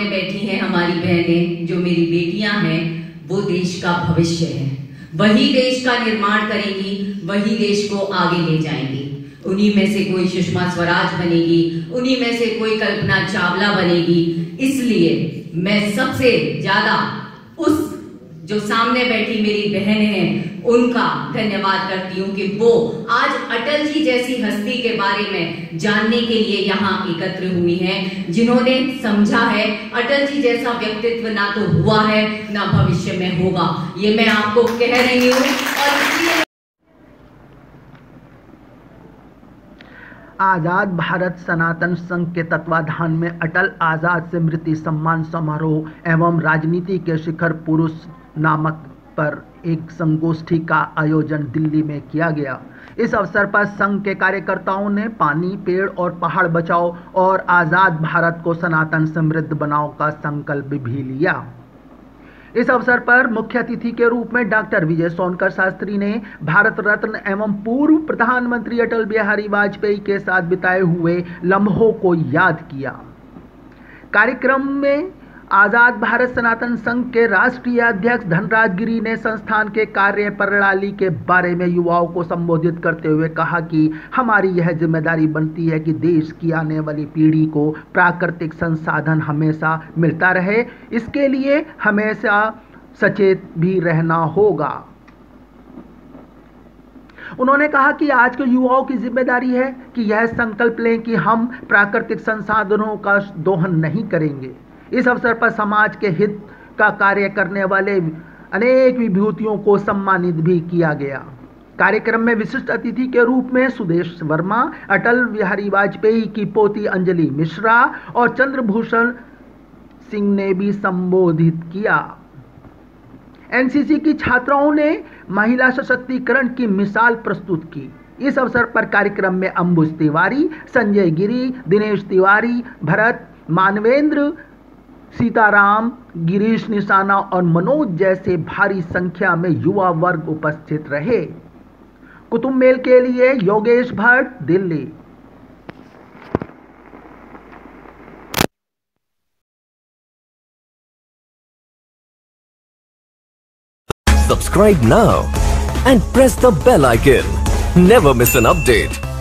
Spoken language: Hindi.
बैठी हैं हमारी बहनें, जो मेरी बेटियां हैं, वो देश का भविष्य है। वही देश का निर्माण करेंगी, वही देश को आगे ले जाएंगी। उन्हीं में से कोई सुषमा स्वराज बनेगी, उन्हीं में से कोई कल्पना चावला बनेगी। इसलिए मैं सबसे ज्यादा उस जो सामने बैठी मेरी बहन हैं उनका धन्यवाद करती हूँ कि वो आज अटल जी जैसी हस्ती के बारे में जानने के लिए यहाँ एकत्र हुई हैं, जिन्होंने समझा है अटल जी जैसा व्यक्तित्व ना तो हुआ है ना भविष्य में होगा। ये मैं आपको कह रही हूँ। और इसलिए आजाद भारत सनातन संघ के तत्वाधान में अटल आजाद स्मृति सम्मान समारोह एवं राजनीति के शिखर पुरुष नामक पर एक संगोष्ठी का आयोजन दिल्ली में किया गया। इस अवसर पर संघ के कार्यकर्ताओं ने पानी, पेड़ और पहाड़ बचाओ और आजाद भारत को सनातन समृद्ध बनाओ का संकल्प भी लिया। इस अवसर पर मुख्य अतिथि के रूप में डॉक्टर विजय सोनकर शास्त्री ने भारत रत्न एवं पूर्व प्रधानमंत्री अटल बिहारी वाजपेयी के साथ बिताए हुए लम्हों को याद किया। कार्यक्रम में आजाद भारत सनातन संघ के राष्ट्रीय अध्यक्ष धनराज गिरी ने संस्थान के कार्य प्रणाली के बारे में युवाओं को संबोधित करते हुए कहा कि हमारी यह जिम्मेदारी बनती है कि देश की आने वाली पीढ़ी को प्राकृतिक संसाधन हमेशा मिलता रहे। इसके लिए हमेशा सचेत भी रहना होगा। उन्होंने कहा कि आज के युवाओं की जिम्मेदारी है कि यह संकल्प लें कि हम प्राकृतिक संसाधनों का दोहन नहीं करेंगे। इस अवसर पर समाज के हित का कार्य करने वाले अनेक विभूतियों को सम्मानित भी किया गया। कार्यक्रम में विशिष्ट अतिथि के रूप में सुदेश वर्मा, अटल बिहारी वाजपेयी की पोती अंजलि मिश्रा और चंद्रभूषण सिंह ने भी संबोधित किया। एनसीसी की छात्राओं ने महिला सशक्तिकरण की मिसाल प्रस्तुत की। इस अवसर पर कार्यक्रम में अंबुज तिवारी, संजय गिरी, दिनेश तिवारी, भरत, मानवेंद्र, सीताराम, गिरीश निशाना और मनोज जैसे भारी संख्या में युवा वर्ग उपस्थित रहे। कुतुब मेल के लिए Yogesh Bhatt, Delhi. Subscribe now and press the bell icon. Never miss an update.